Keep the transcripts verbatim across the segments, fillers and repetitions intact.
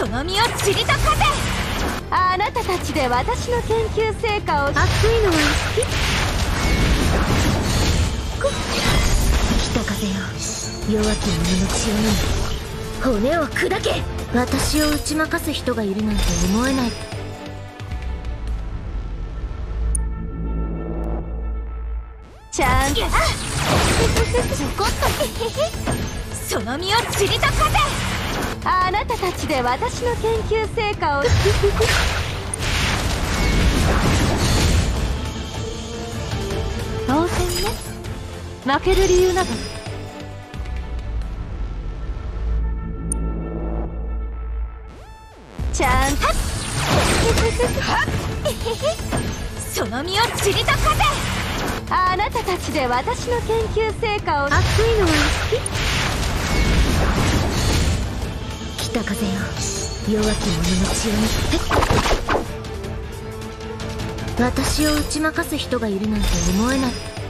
その身をちりとかせ。 あなたたちで私の研究成果を。 熱いのは好き。北風よ、弱き者の血を飲む。骨を砕け。私を打ち負かす人がいるなんて思えない。 ちゃんとちょこっとその身をちりとかせ。 あなたたちで私の研究成果を。 当然ね。負ける理由など。 ちゃんとその身をちりとかせ。 あなたたちで私の研究成果を。 熱いのは好き。北風よ、弱き者の血を見て。私を打ち負かす人がいるなんて思えない。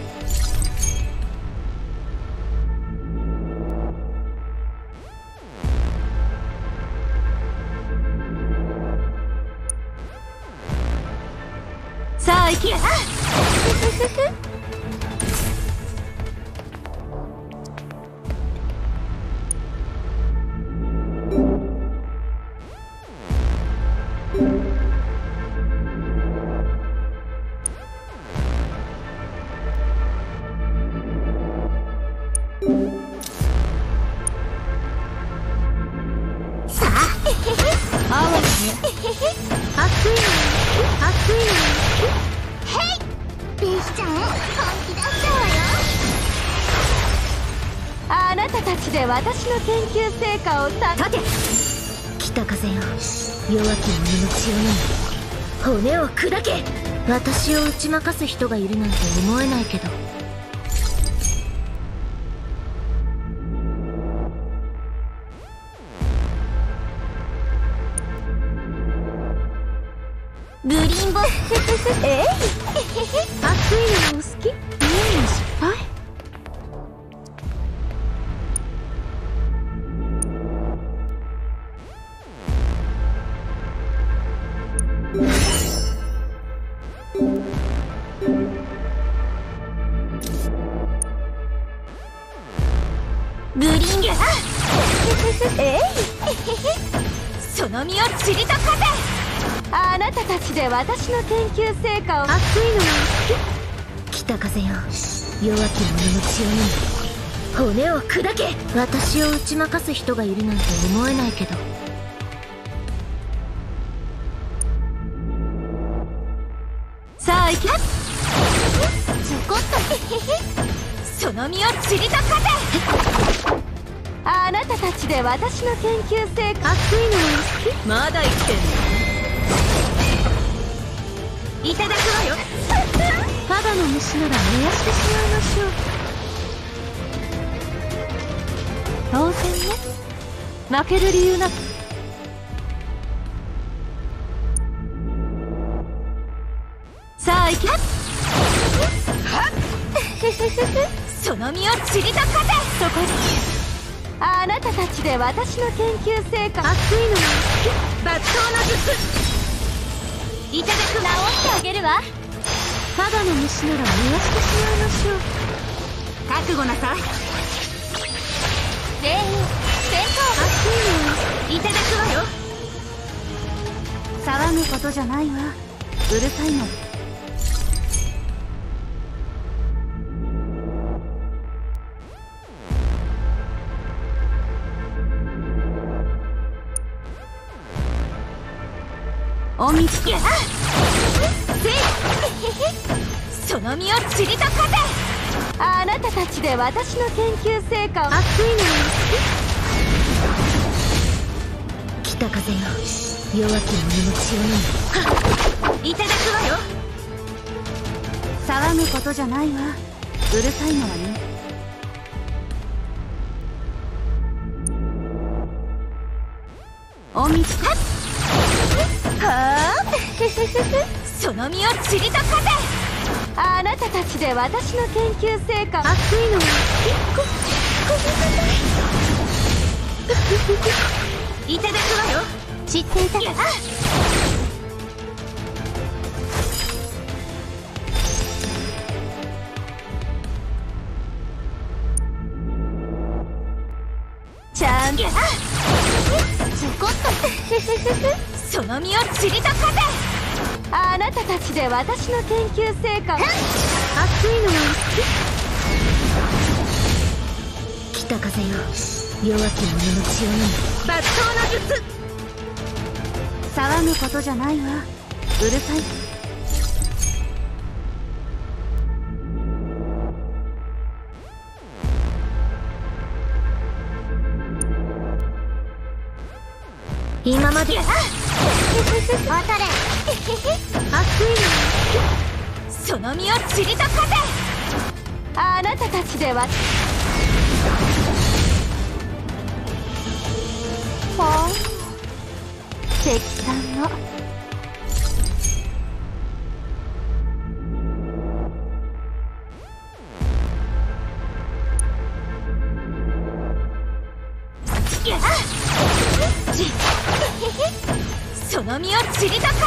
さあ行け。あなたたちで私の研究成果を。 立て。北風よ、弱き者の血を飲む。骨を砕け。私を打ち負かす人がいるなんて思えないけど。 グリーンボえい熱いのお好き？いいの失敗？ グリーンえいその身をちりとかせ。 あなたたちで私の研究成果を。 熱いのは好き。北風よ、弱き者の血を飲む。骨を砕け。私を打ち負かす人がいるなんて思えないけど。 さあ行け。 ちょこっとその身をちりとかせ。 あなたたちで私の研究成果。 熱いのは好き。 まだ生きてんの？いただくわよ。 ただの虫なら燃やしてしまいましょう。当然ね。負ける理由など。 さあ行け。 その身をちりとかせ。 そこにあなたたちで私の研究成果。 熱いのは抜刀の術いただく。 治ってあげるわ。 ただの虫なら燃やしてしまいましょう。 覚悟なさい。 全員戦闘熱いのはいただくわよ。 騒ぐことじゃないわ。うるさいの。 おみつけ。 その身をちりとかせ。 あなたたちで私の研究成果を。 熱いのは好き。北風よ、弱き者の血を飲む。 いただくわよ。 騒ぐことじゃないわ。うるさいのはね。 おみつけ。はあその身をちりとかせ。 あなたたちで私の研究成果。 熱いのはいただくわよ。 血知っていたか。ちゃんとちょこっとその身をちりとかせ。あなたたちで私の研究成果を。熱いのは好き。北風よ、弱き者の血を飲む抜刀の術。 騒ぐことじゃないわ。うるさい。 今までおとれ熱いその身をちりとかせ。 あなたたちではほう敵さんのその身をちりとかせ。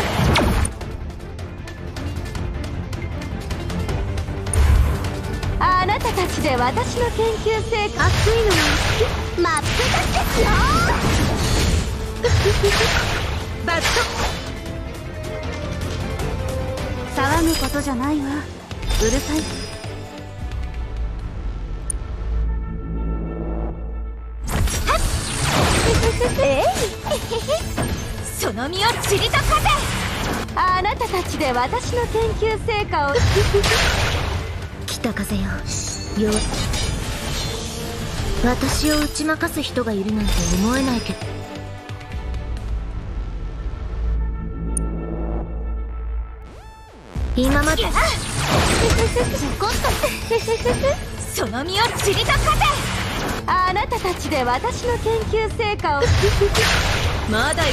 あなたたちで私の研究成果。 熱いのは真っ二つですよ。 バット。 騒ぐことじゃないわ。うるさい。えいその身をちりとかせ。 あなたたちで私の研究成果を。 北風よ、弱私を打ち負かす人がいるなんて思えないけど。今までちょこっとその身をちりとかせ。 あなたたちで私の研究成果を。 まだ生きて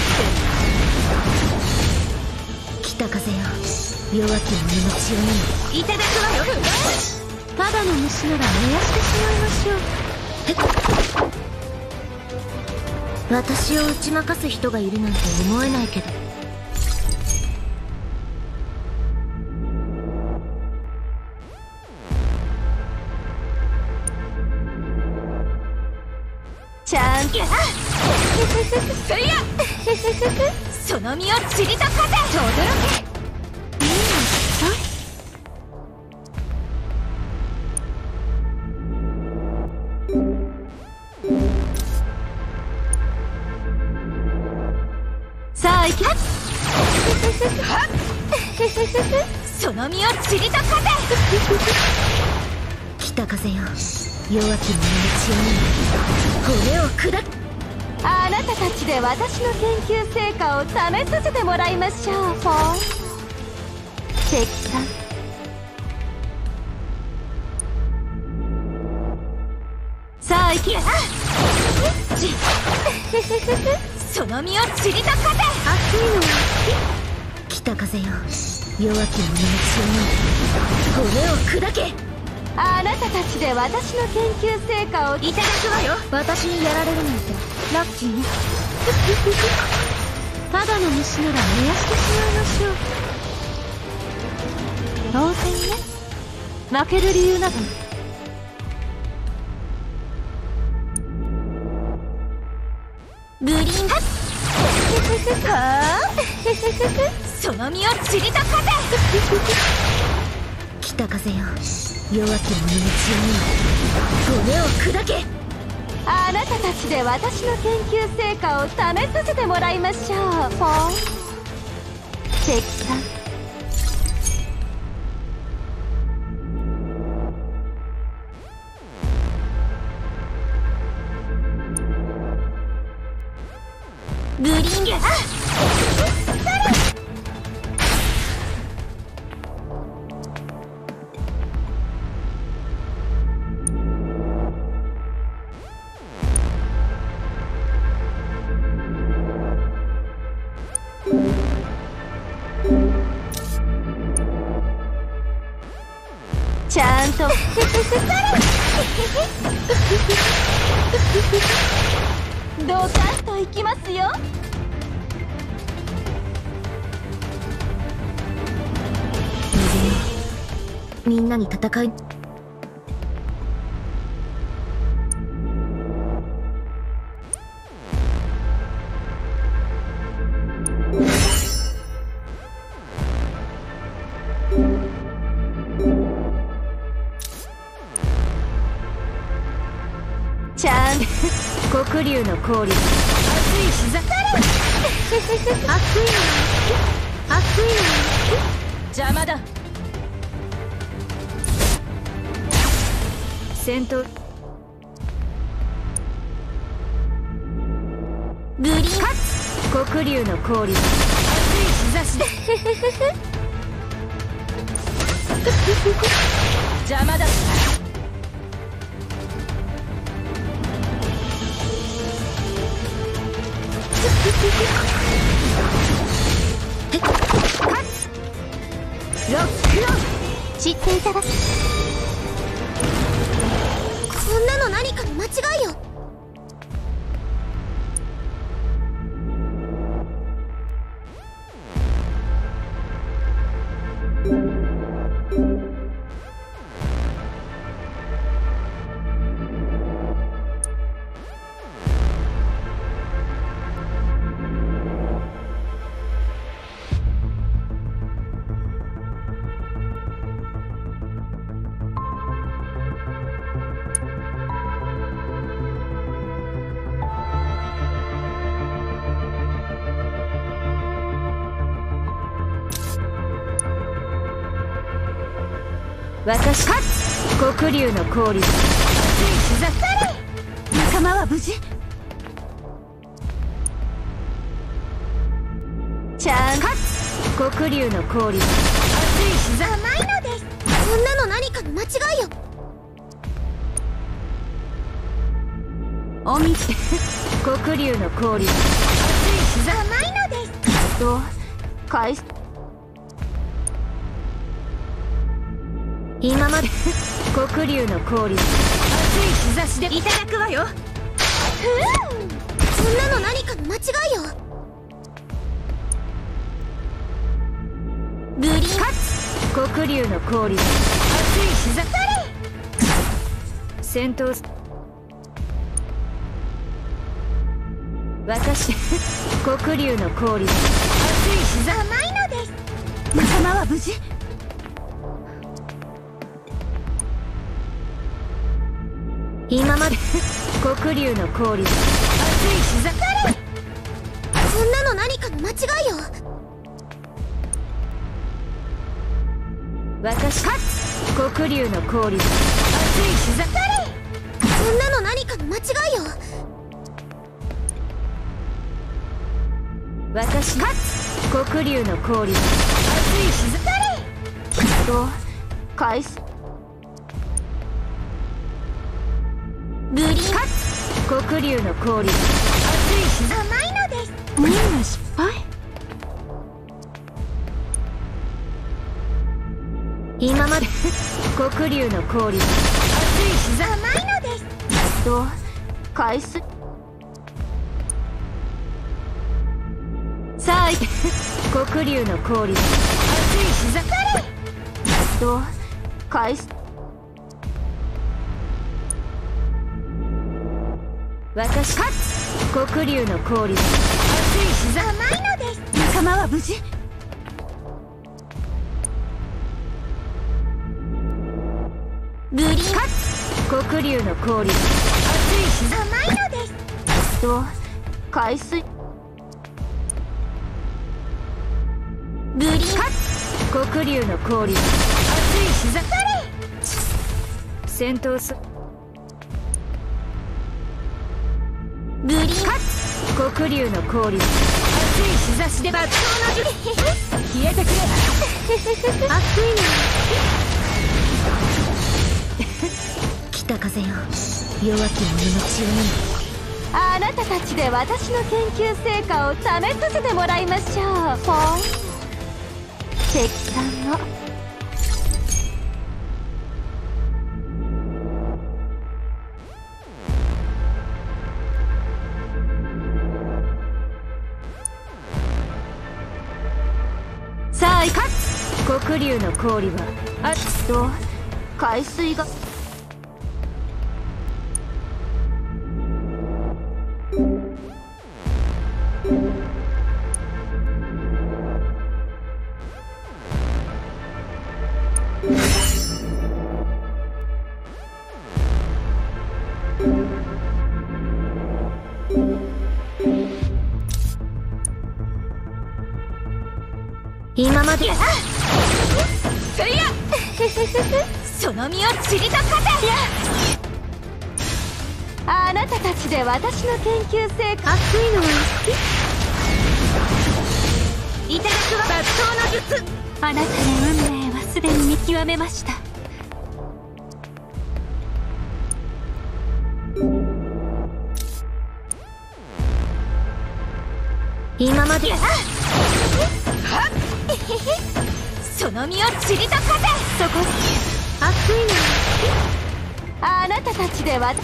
る。 北風よ、弱き者の血を飲むいただくわよ。 ただの虫なら燃やしてしまいましょう。私を打ち負かす人がいるなんて思えないけど。 ちゃんとその身をちりとかせ。とどろけ。 さあ行け。 その身をちりとかせ。 北風よ、弱き者の血を飲む骨を砕く。 あなたたちで私の研究成果を試させてもらいましょう。ほん敵さん。さあ行け。 その身をちりとかせ。 熱いのは北風よ、弱き者の血を飲む骨を砕け。 あなたたちで私の研究成果を。 いただくわよ。 私にやられるなんてラッキーね。ただの虫なら燃やしてしまいましょう。 当然ね。負ける理由など。 グリーンはあその身をちりとかせ。 北風よ、弱き者の血を飲む骨を砕け。 あなたたちで私の研究成果を試させてもらいましょう。ほん敵さん。 グリーンちゃんとドカンといきますよ。 みんなに戦いちゃん黒竜の氷、熱い膝熱いの熱いの邪魔だ。戦闘ブリン黒竜の氷、熱い日差しで邪魔だ。ロックオン、 知っていただき、こんなの何かの間違いよ。 私黒竜の氷、熱い膝仲間は無事。ちゃん黒竜の氷、熱い膝甘いのです。こんなの何かの間違いよ。 おみ黒竜の氷、熱い膝甘いのです。 と返す。 今まで黒竜の氷、熱い日差しでいただくわよ。 ふう、そんなの何かの間違いよ。ブリン黒竜の氷、熱い日差し戦闘私黒竜の氷、熱い日差甘いのです。 仲間は無事。 今まで黒竜の氷、熱い日差こんなの何かの間違いよ。 私黒竜の氷、熱い日差こんなの何かの間違いよ。 私黒竜の氷、熱い日差と返す。 ブリン黒竜の氷、熱い日甘いのです。 みんな失敗。 今まで黒竜の氷、熱い日甘いのです。 と返す。さあ黒竜の氷、熱い日差と返す。私黒竜の氷、熱い日差甘いのです。 仲間は無事。 ブリン黒竜の氷、熱い日差甘いのですと返す。 ブリン黒竜の氷、熱い日差戦闘すブリン黒竜の氷、熱い日差しで抜刀の術消えてくれ。 熱いの北風よ、弱き者の血を飲む。 あなたたちで私の研究成果を試させてもらいましょう。ポイ敵さんのさあ、黒竜の氷はあっと海水が今までそりゃその身をちりとかあなたたちで私の研究成果。 熱いのはせいただくわ。抜刀の術。 あなたの運命はすでに見極めました。 今までその身をちりとかそこで熱いのはあなたたちで私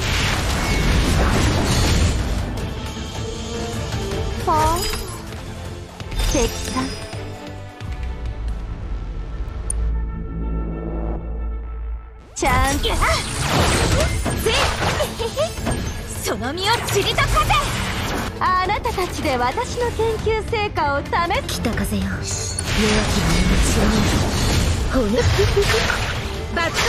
ほん関さんちゃんその身をちりとかあなたたちで私の研究成果を試す。 北風よ、弱き者の血を飲む骨。 抜刀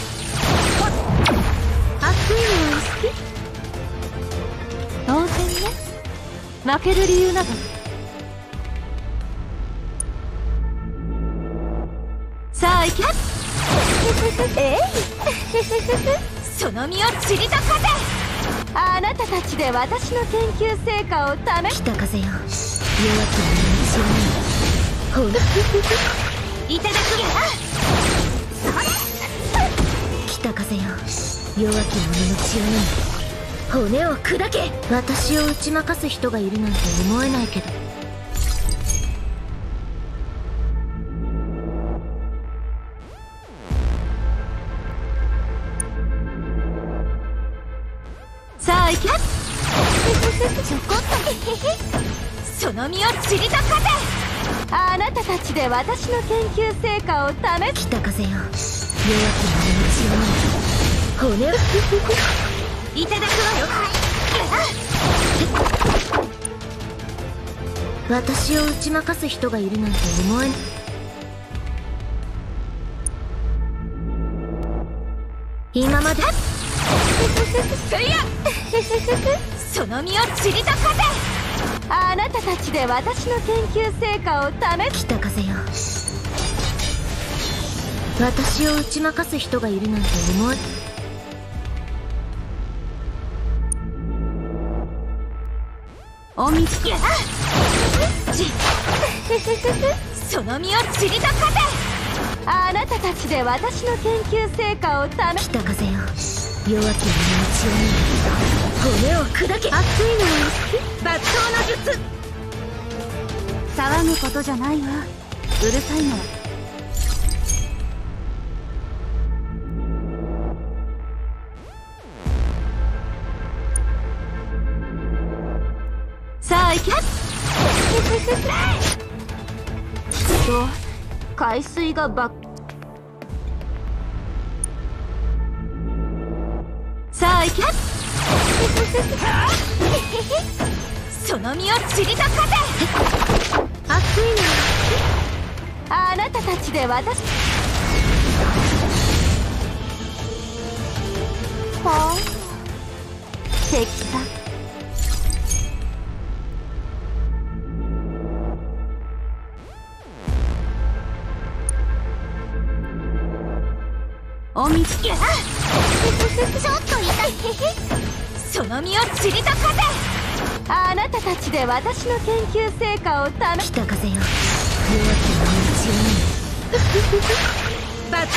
熱いのは好き。 当然ね。負ける理由など。さあ行けえいその身をちりとかあなたたちで私の研究成果を試す。 北風よ、弱き者の血を飲む骨。 いただくわ。 北風よ、弱き者の血を飲む骨を砕け。私を打ち負かす人がいるなんて思えないけど。 さあ行けちょこっとその身をちりとかあなたたちで私の研究成果を試す。 北風よ、弱き者の血を飲む骨をいただくわよ。 私を打ち負かす人がいるなんて思えない。今までそりゃその身をちりとかあなたたちで私の研究成果を試す。 北風よ、私を打ち負かす人がいるなんて思え。 おみつその身をちりとかあなたたちで私の研究成果を試す。 北風よ、弱き者の血を飲む骨を砕け。熱いのは抜刀の術。 騒ぐことじゃないわ。うるさいのはさあ行けと海水がばっさあ行けその身をちりとか熱いのはあなたたちで私ほん関さんおみつけちょっと痛いその身をちりとかあなたたちで私の研究成果を試す。 北風よ、弱き者の血を飲む抜刀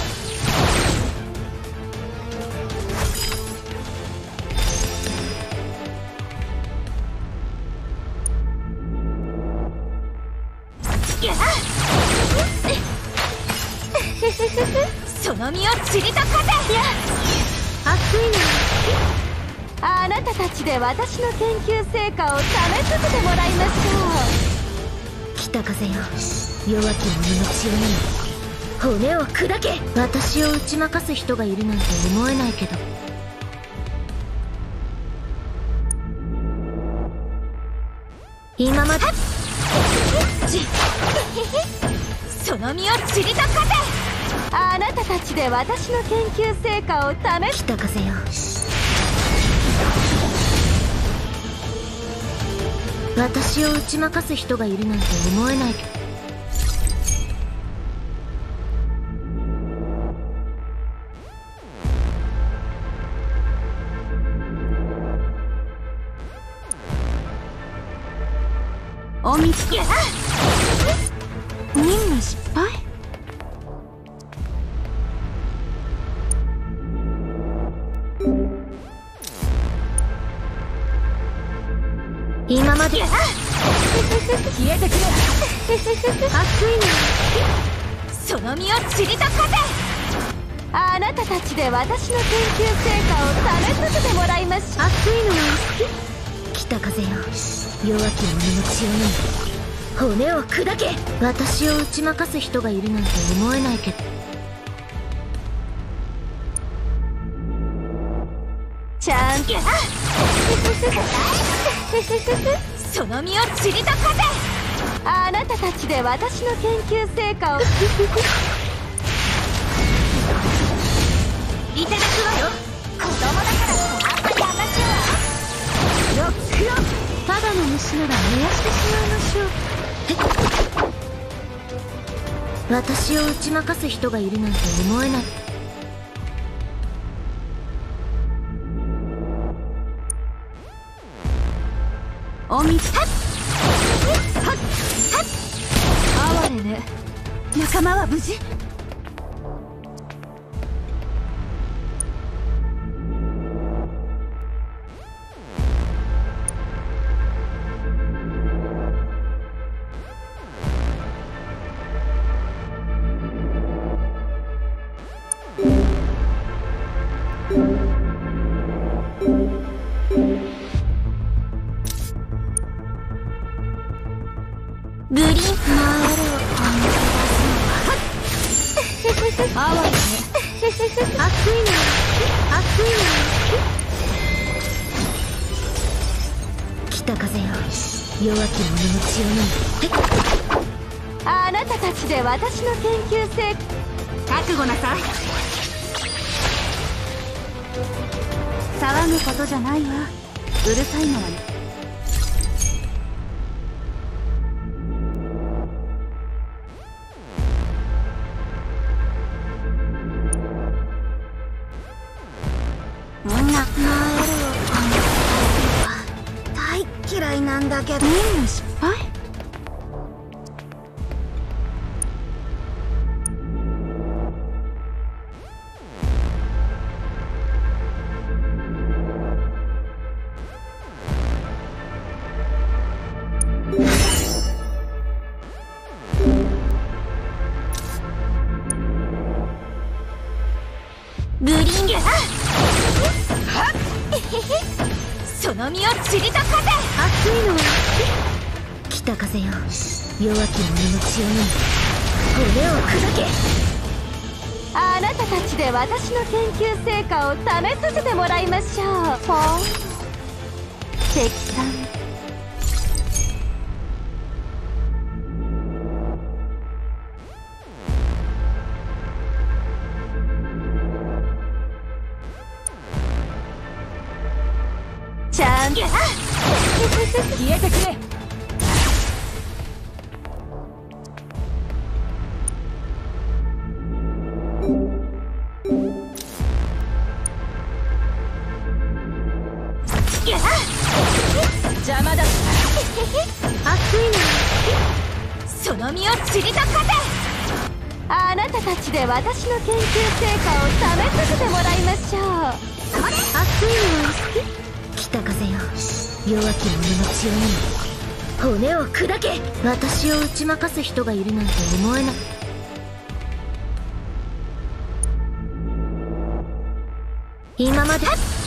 その身をちりとか熱いのあなたたちで私の研究成果を試させてもらいましょ北風よ、弱き者の血を飲む骨を砕け。私を打ち負かす人がいるなんて思えないけど、今までその身を散りとかせ。 あなたたちで私の研究成果を試す。 北風よ、私を打ち負かす人がいるなんて思えないけど、 おみつけ。任務失敗。 今まで消えてくれ。 熱いの。 その身を散りとかせ。 あなたたちで私の研究成果を試させてもらいましょう。 熱いのは好き。北風よ、弱き者の血を飲む。骨を砕け。私を打ち負かす人がいるなんて思えないけど、 ちゃんとその身を散りとかせ。 あなたたちで私の研究成果をいただくわよ。子供だからあんまり甘くは。ロックロン。 ただの虫なら燃やしてしまいましょう。 私を打ち負かす人がいるなんて思えない。 おみつ。哀れね。仲間は無事。 グリーン回るを哀れね。 熱いの。熱いの。北風よ、弱き者の血を飲む。 あなたたちで私の研究成果覚悟なさい。 騒ぐことじゃないわ。うるさいのはね。 みんな回るを大嫌いなんだけど。 任務失敗。 グリーンゲその身を散りとかせ。 熱いのは北風よ、弱き者の血を飲む。骨を砕け。 あなたたちで私の研究成果を試させてもらいましょう。ほん敵さん。ちゃんと消えてくれ。邪魔だ。 熱いの。 その身を散りとかあなたたちで私の研究成果を試させてもらいましょう。 熱いのは北風よ、弱き者の血を飲む。骨を砕け。私を打ち負かす人がいるなんて思えない。今まで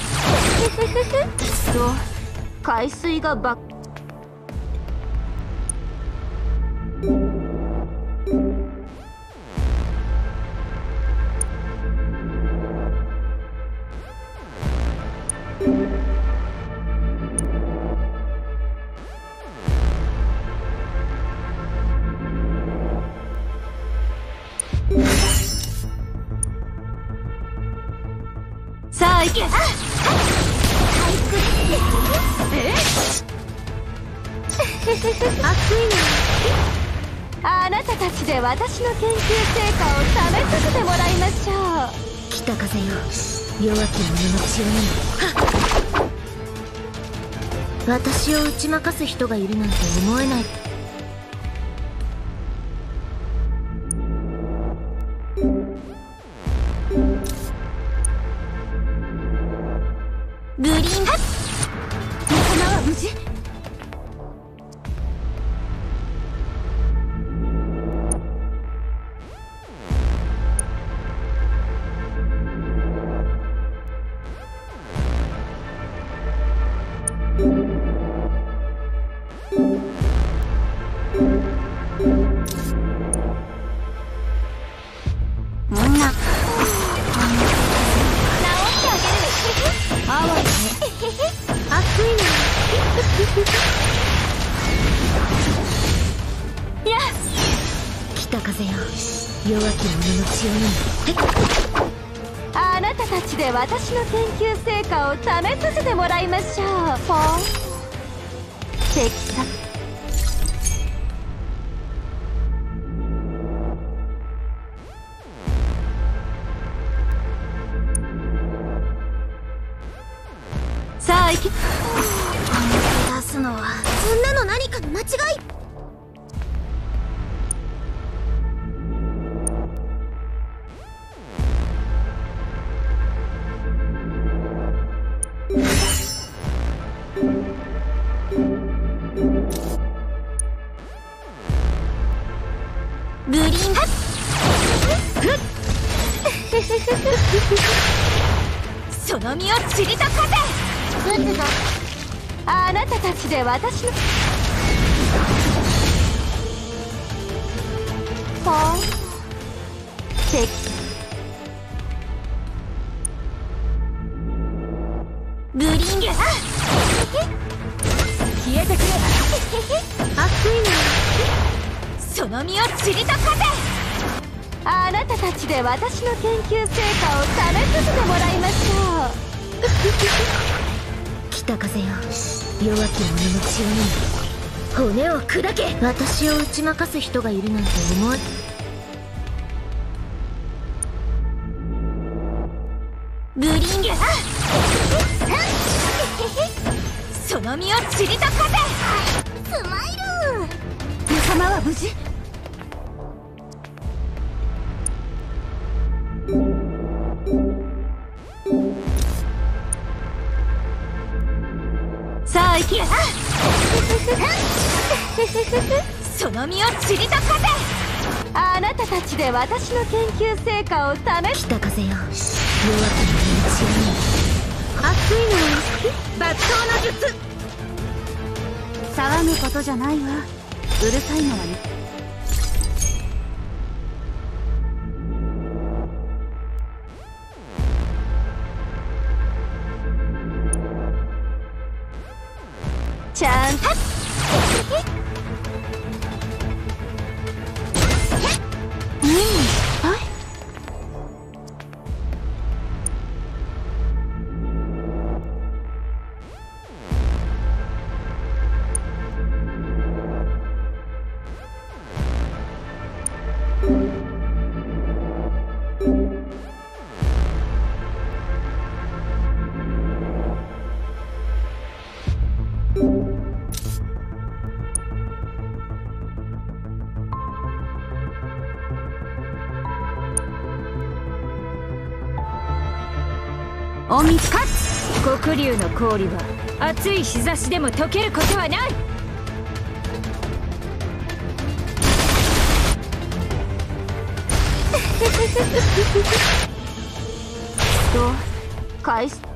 そう海水がばっ熱いの。 あなたたちで私の研究成果を試させてもらいましょう。 北風よ、弱き者の血を飲む。私を打ち負かす人がいるなんて思えない。 グリーンハッ仲間は無事。みんな熱いの。 いや北風よ、弱き者の血を飲む。 あなたたちで私の研究成果を試させてもらいましょう。ポン敵ささあ行き。 出すのはそんなの何かの間違い。 グリーンハッその身をちりとかせ。あなたたちで私のポン敵グリーンゲ消えてくれ。 熱いの。 その身をちりとかせ。あなたたちで私の研究成果を試させてもらいましょう。 北風よ、弱き者の血を飲む。骨を砕け。私を打ち負かす人がいるなんて思え。 グリーンゲその身をちりとかせ。 スマイル。 仲間は無事。さあ行きやその身をちりとかせ。あなたたちで私の研究成果を試す。 北風よ、弱き者の血を飲む。熱いの。 抜刀の術。騒ぐことじゃないわ。うるさいのはね。ちゃんとうん、はいおみかつ。黒竜の氷は熱い日差しでも溶けることはない。と返す。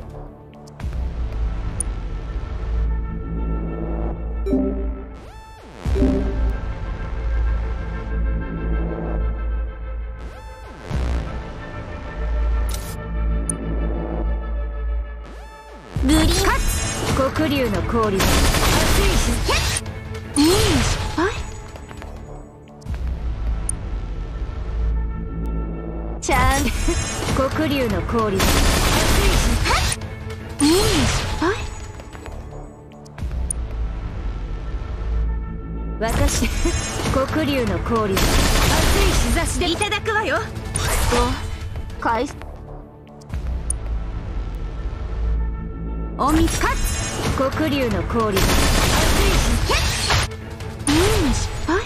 グリーンカツ。黒竜の氷は熱い日差し。いい失敗。ちゃん黒竜の氷は熱い日差し。いい失敗。 私黒竜の氷熱い日差しでいただくわよ。お返すおみかつ黒竜の氷熱い日うん失敗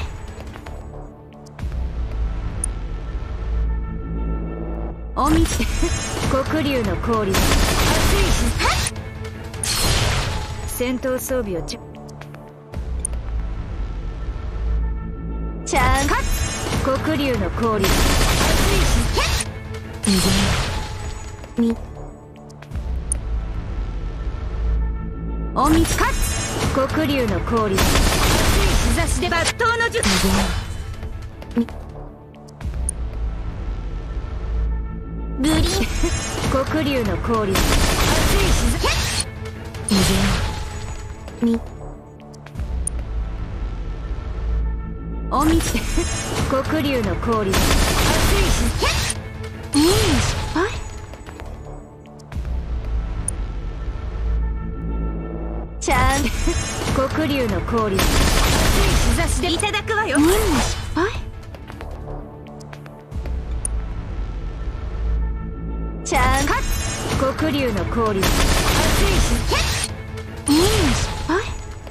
おみ黒竜の氷熱い日戦闘装備をちょちゃんか黒竜の氷みおみかつ黒竜の氷日差しで抜刀の術ブリン黒竜の氷みおみ黒竜の氷熱い日うん失敗ちゃん黒竜の氷熱い日差しでいただくわよ。うん失敗ちゃんか黒竜の氷熱い日うん失敗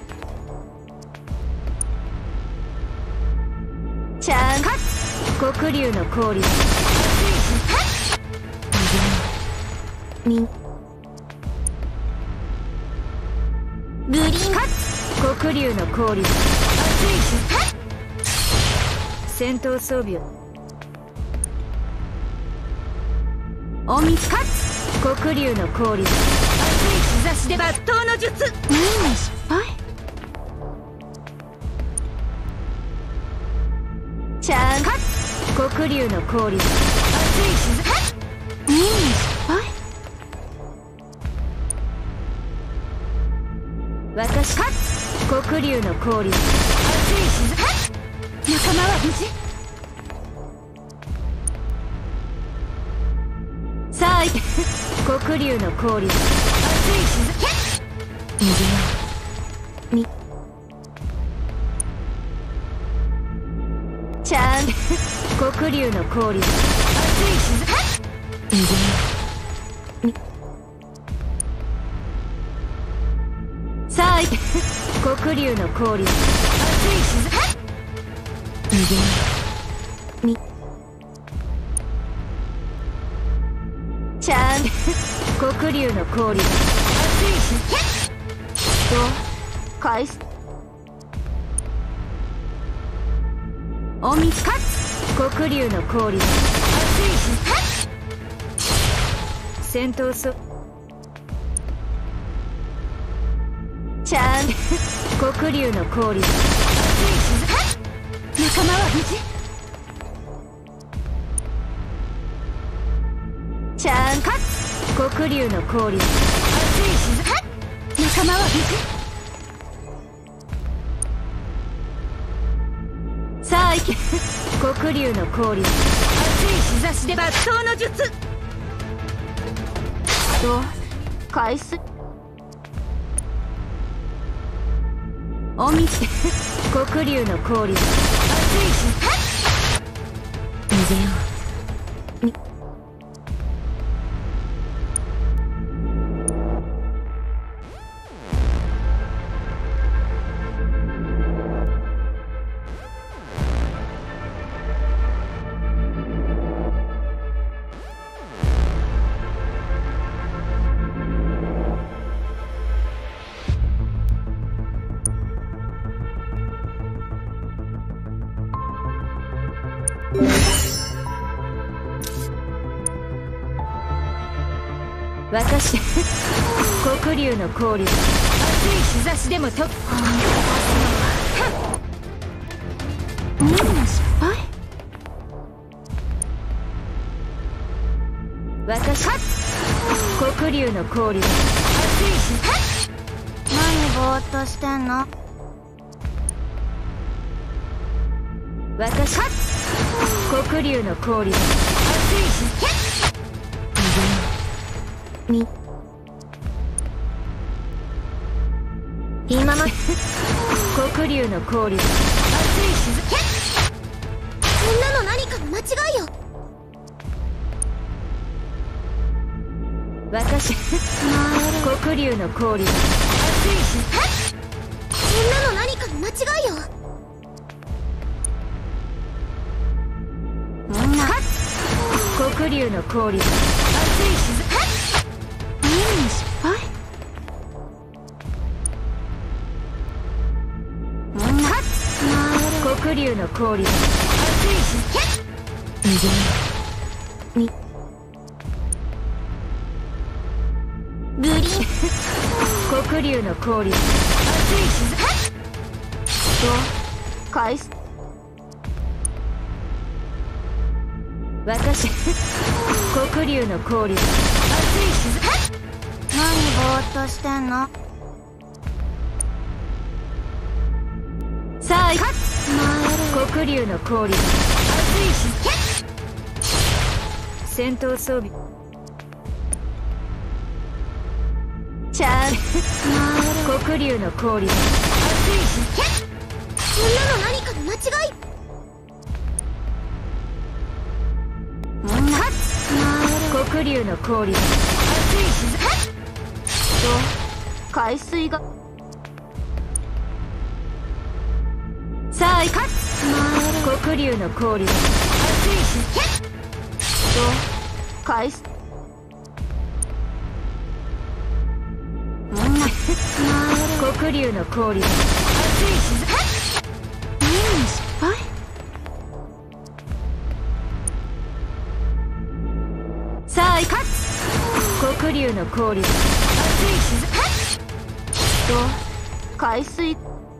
ちゃんか黒竜の氷みブリン黒竜の氷戦闘装備をおみかつ黒竜の氷熱い日差しで抜刀の術うん失敗ちゃんか黒竜の氷熱い日差うん失敗私か黒竜の氷熱い日差仲間は無事さあ黒竜の氷熱い日差みちゃん黒竜の氷熱い日差みさあ黒竜の氷熱い日差みちゃん黒竜の氷熱い日と返すおみかつ黒竜の氷熱い日戦闘そちゃん黒竜の氷熱い日仲間は無事ちゃんか黒竜の氷熱い日仲間は無事さあ行け黒竜の氷熱い日差しで抜刀の術と返すおみ黒竜の氷熱い日逃げようみ私黒竜の氷熱い日差しでもとうん失敗私黒竜の氷熱い日何ぼーっとしてんの？ 私黒竜の氷熱い日み今まで黒竜の氷熱い雫。 そんなの何かの間違いよ。 私黒竜の氷熱い雫。 そんなの何かの間違いよ。 みんな黒竜の氷熱い雫。任務失敗。みんな黒竜の氷熱い雫。 逃げよう。みブリン黒竜の氷熱い雫。と返す。私黒竜の氷熱い雫。 何ぼーっとしてんの。 さあ黒竜の氷熱い雫。戦闘装備ちゃん黒竜の氷熱い雫。 そんなの何かの間違い。 みんな黒竜の氷熱い雫。と海水がさあ行か黒竜の氷熱い雫。と海水みんな黒竜の氷熱い雫。任務失敗。さあ行か黒竜の氷熱い雫。と海水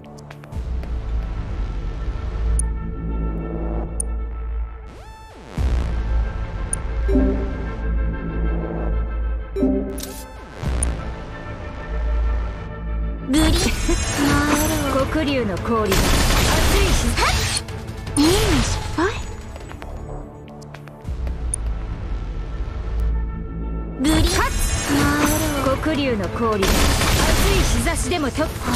ブリ黒竜の氷熱い雫。任務失敗。 ブリ黒竜の氷熱い日差しでも突破。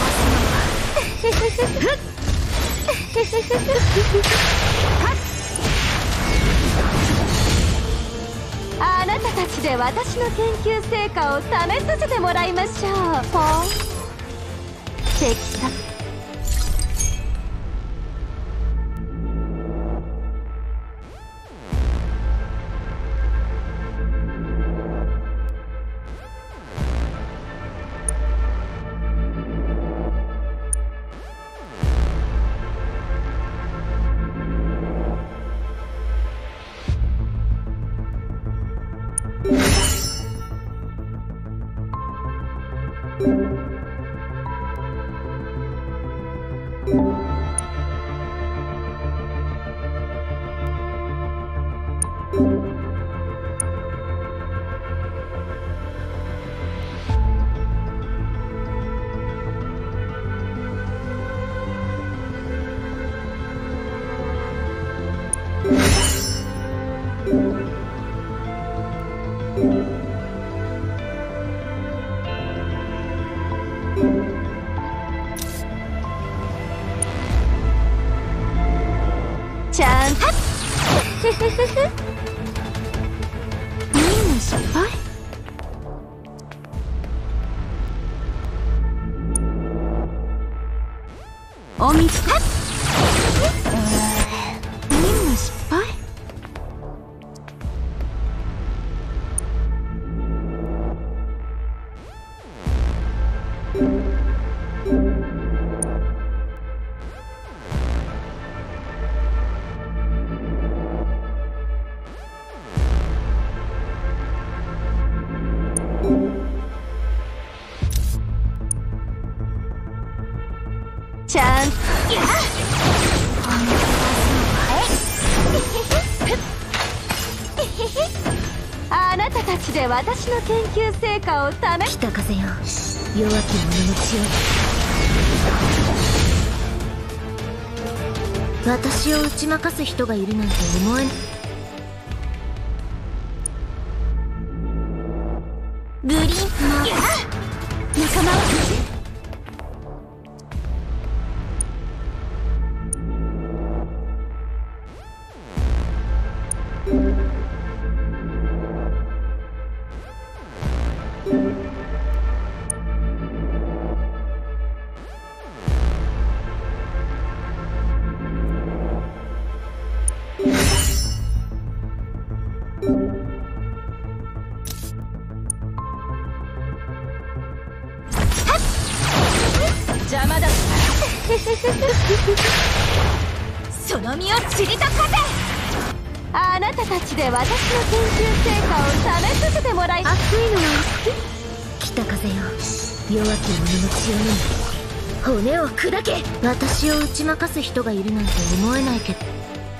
あなたたちで私の研究成果を試させてもらいましょう。ポン敵さちゃんと任務失敗。おみつか任務失敗。ちゃんあなたたちで私の研究成果を試し北風よ、弱き者の血を。私を打ち負かす人がいるなんて思えん。ブリンマ仲間をその身をちりとかせ。あなたたちで私の研究成果を試させてもらい。 熱いのは好き。北風よ、弱き者の血を飲み骨を砕け。私を打ち負かす人がいるなんて思えないけど。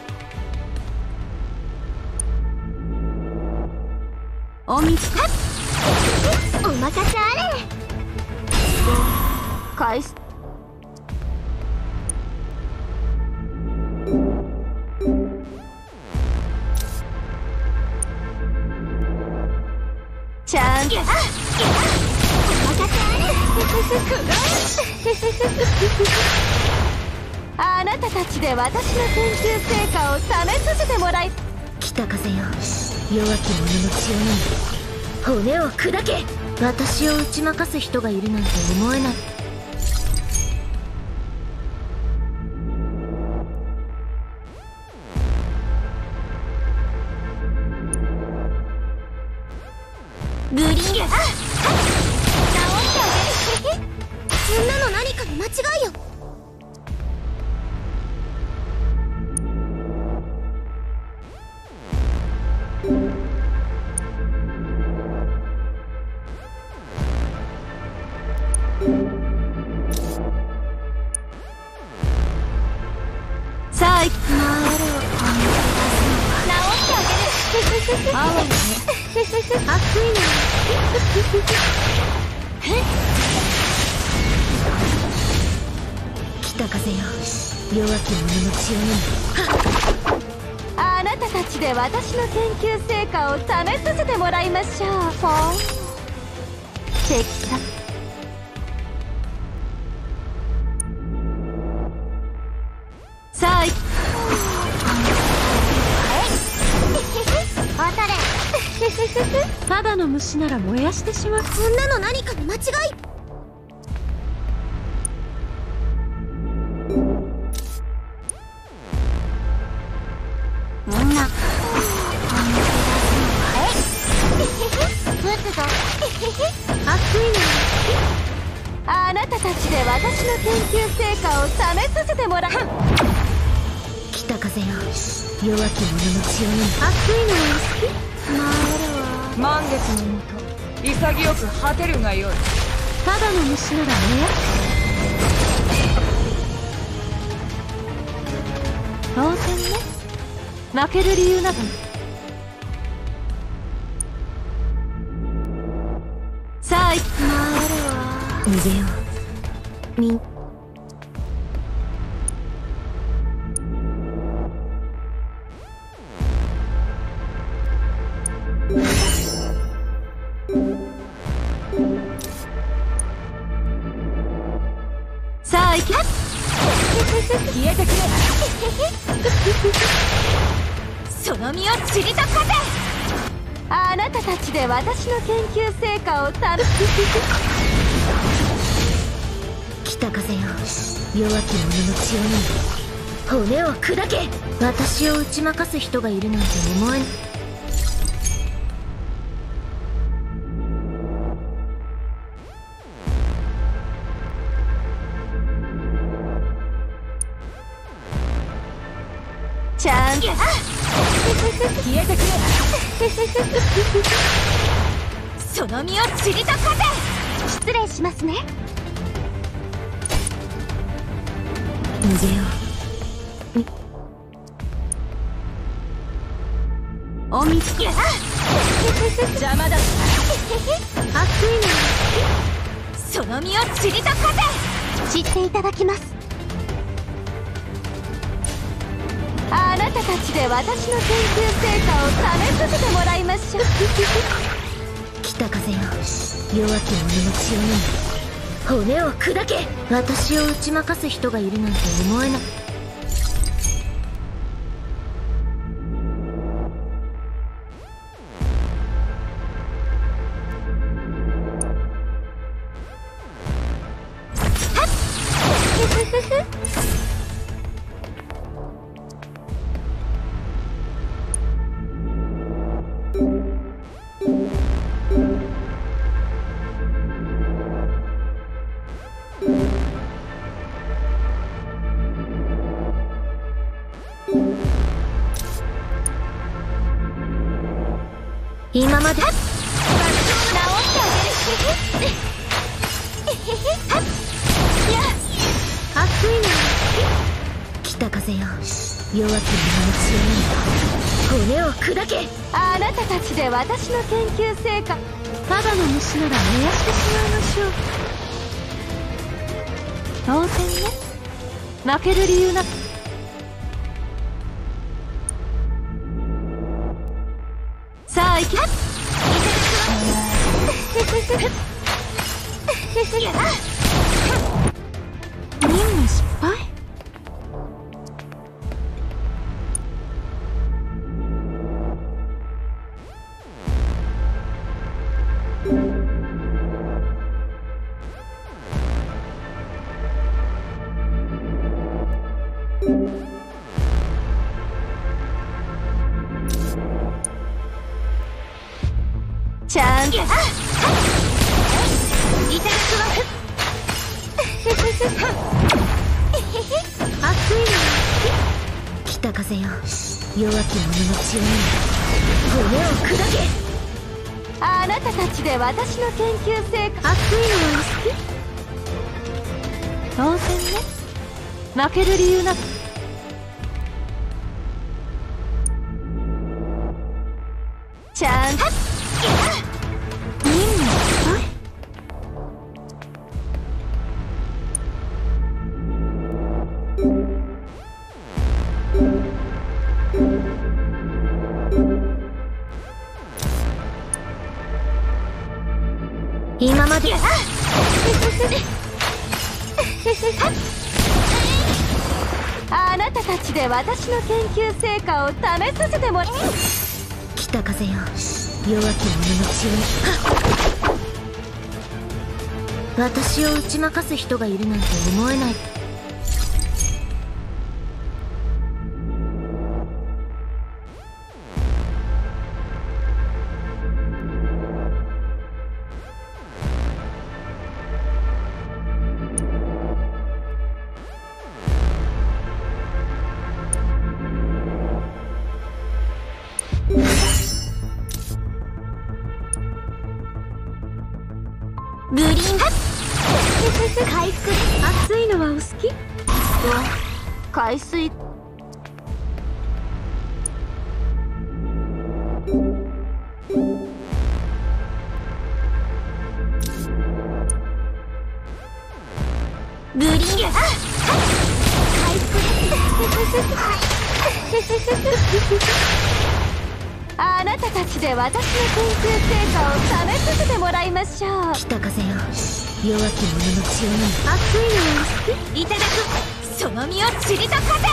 おみつかお任せあれ。 返す。ちゃんとお任せあれ。 あなたたちで私の研究成果を試させてもらい。 北風よ、弱き者の血を飲み骨を砕け。私を打ち負かす人がいるなんて思えない。 ブリング、直ってあげる。そんなの何かの間違いよ。 さあ行く。 直ってあげる。 あわね。 熱いのは北風よ、弱き者の血を飲み。 あなたたちで私の研究成果を試させてもらいましょう。ほん敵さ。さあ行く。 当たれ。 ただの虫なら燃やしてしまう。 そんなの何かの間違い。みんなぶつぞ。 熱いのはあなたたちで私の研究成果を試させてもらう。 北風よ、弱き者の血を飲み。熱いのは好き。 満月のもと潔く果てるがよい。 ただの虫なら燃や当然ね。負ける理由など。さあ行く。 逃げよう。みんさあ行け。消えてくれ。その身をちりとかせ。あなたたちで私の研究成果をたる。 北風よ、弱き者の血を飲み骨を砕け。私を打ち負かす人がいるなんて思えない。 ちゃんと消えてくれ。その身をちりとかせ。 失礼しますね。 逃げよおみつけ。邪魔だ。 う。熱いのはその身をちりとか知っていただきます。 せ。あなたたちで私の研究成果を試させてもらいましょう。 北風よ、弱き者の血を飲み骨を砕け。私を打ち負かす人がいるなんて思えない。 今まで直してあげる。 熱いのよ北風よ、弱き者の血を飲み骨を砕け。 あなたたちで私の研究成果、 ただの虫なら燃やしてしまいましょう。 当然ね。負ける理由なく。さあ行きます。任務失敗。ちゃんといただくわ。 熱いのよ北風よ、弱き者の血を飲み骨を砕け。 あなたたちで私の研究成果。 熱いのは好き。 当然ね。負ける理由なく。ちゃんと任務失敗。 今まであなたたちで私の研究成果を試させてもらう。 北風よ、弱き者の血を。私を打ち負かす人がいるなんて思えない。 ブリン回復。熱いのはお好き？ 海水。ブリンあなたたちで私の研究成果を試させてもらいましょう。 北風よ、弱き者の血を飲み熱いのは好き。 いただく。その身をちりとかせ。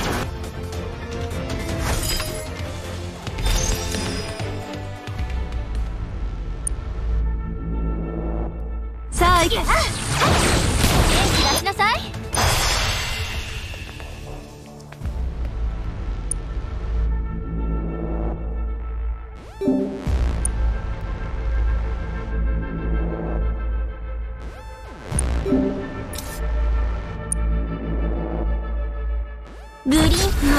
さあ行け。元気出しなさい。ブリン回ろう。直して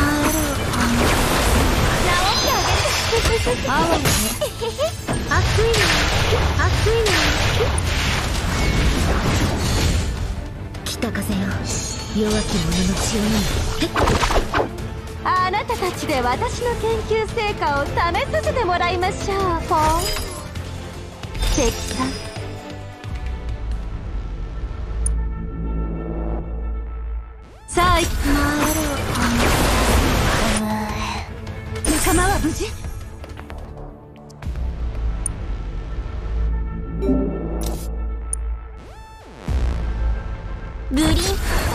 あげる。青いね。 熱いのは熱いのは北風よ、弱き者の血を飲み。 あなたたちで私の研究成果を試させてもらいましょう。ポン敵さん。さあ行く。回ろう。仲間は無事？ブリン熱い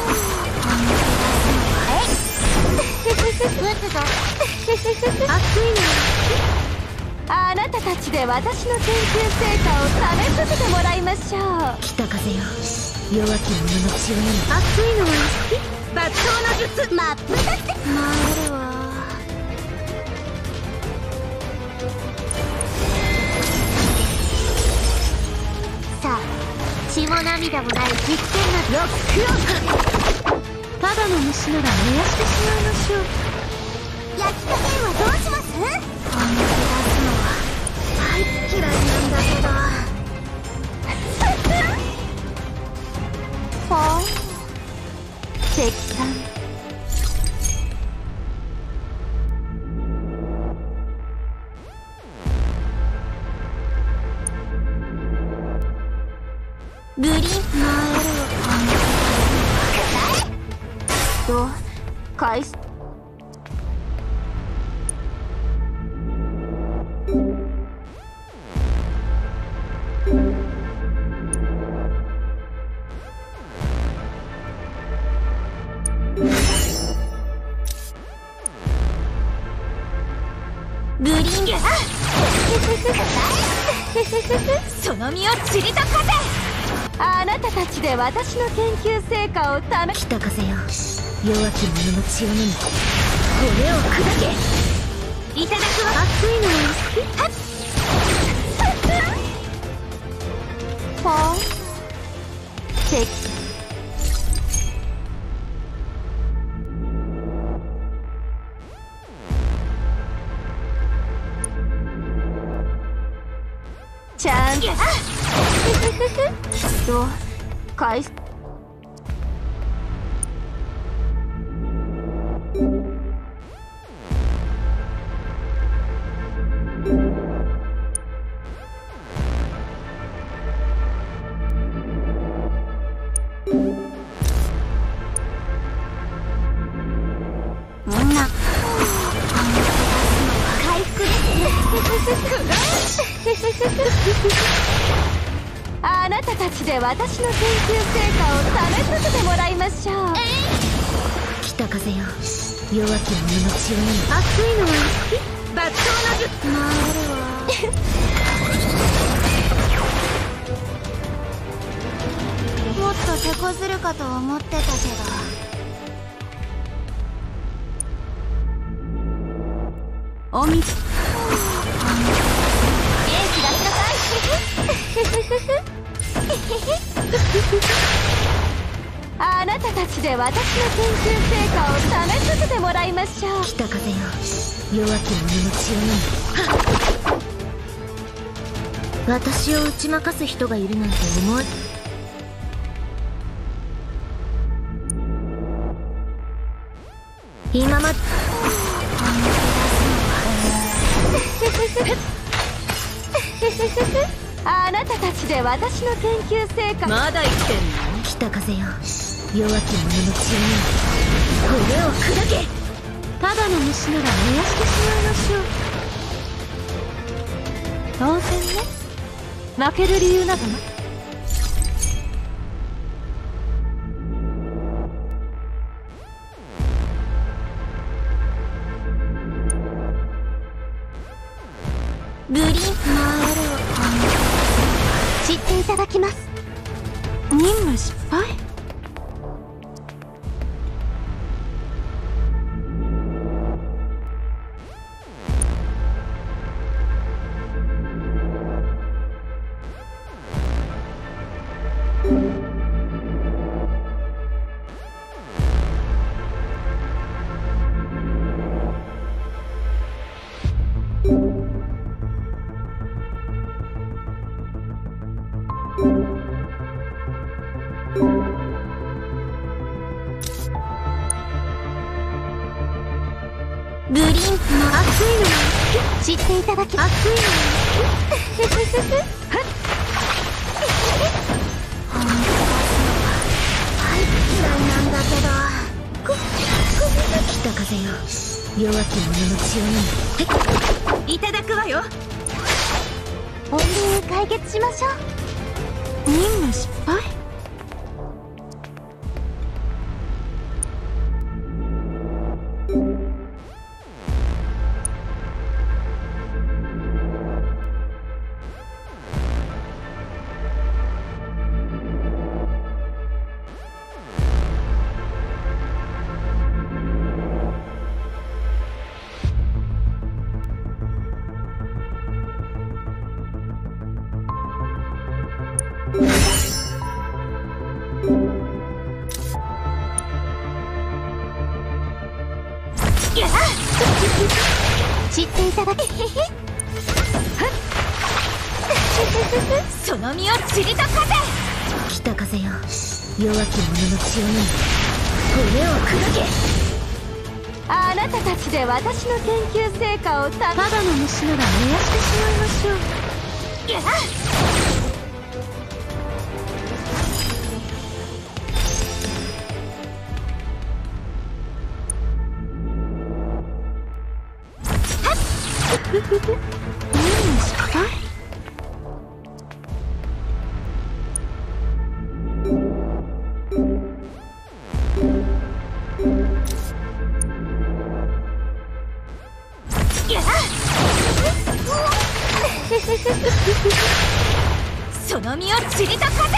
のあなたたちで私の研究成果を試させてもらいましょう。 北風よ、弱き者の血を飲み熱いのは好き。 抜刀の術。マップだって。 回るわ。さあ、血も涙もない実験なロックオン。ただの虫なら燃やしてしまいましょう。 焼き加減はどうします？ 本気出すのは嫌いなんだけど。 ほー石炭。 グリーンと返す。 グリーンその身をちりとかせ。あなたたちで私の研究成果を試し北風よ、弱き者の血を飲み骨を砕け。いただくわ。熱いのは好き。はっほー石ちゃんと返す。 みんな回復あなたたちで私の研究成果を試させてもらいましょう。 北風よ、弱き者の血を飲み。熱いのは好き。抜刀の術。回るわ。もっと手こずるかと思ってたけど。おみ元気出しなさい。 あなたたちで私の研究成果を試させてもらいましょう。 北風よ、弱き者の血を飲み。私を打ち負かす人がいるなんて思え。今まであなたたちで私の研究成果。 まだ生きてんの？ 北風よ、弱き者の血を飲み骨を砕け。ただの虫なら燃やしてしまいましょう。 当然ね。負ける理由などな。 グリーン回る知っていただきます。任務失敗。 グリーンの熱いのは知っていただきます。 熱いのは嫌いなんだけど。ごめんなさい。北風よ、弱き者の血を飲み。いただくわよ。 穏便に解決しましょう。任務失敗。知っていただきその身を散りとかせ。 北風よ、弱き者の血を飲み骨を砕け。 あなたたちで私の研究成果をたただの虫なら燃やしてしまいましょう。 やっ何の仕方？ その身を散りとかせ。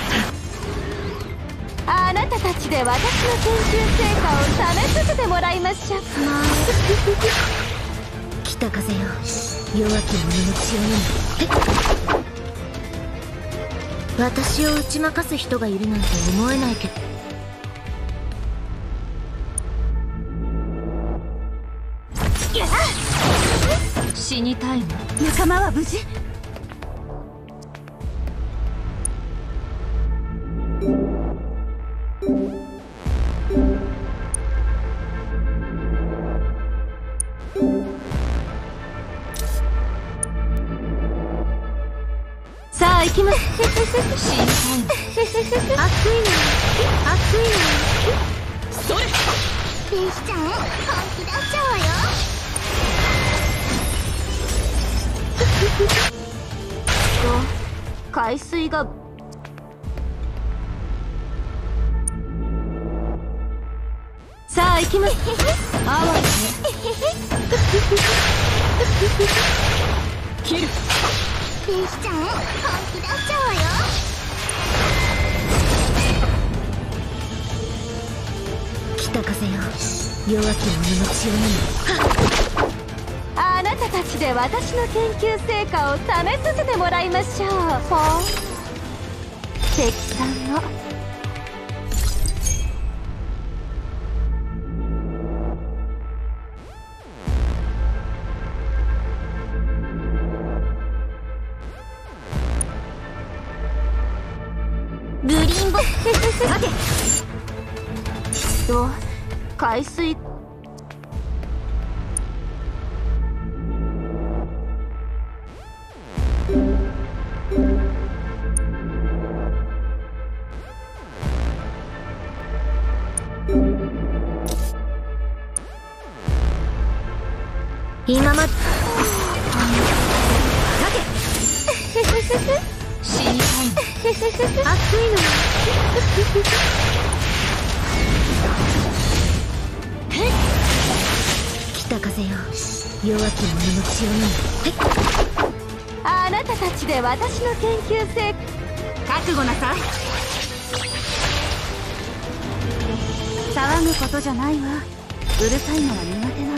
あなたたちで私の研究成果を試させてもらいましょう。 北風よ、弱き者の血を飲み私を打ち負かす人がいるなんて思えないけど。 死にたいの？仲間は無事？さあ行きます。死にたいの？ 熱いのよ、熱いのよ。 それ！ 天使ちゃん、本気出しちゃうわよ。 海水がさあ行きます。あわよね。切る。 天使ちゃん、本気出しちゃうわよ。 北風よ、弱き者の血を飲みあなたたちで私の研究成果を試させてもらいましょう。ほん敵さんのグリーンボ待てと海水今まで死にたいの？ 熱いのよ。北風よ、弱き者の血を飲みあなたたちで私の研究成果覚悟なさい。騒ぐことじゃないわ。うるさいのは苦手な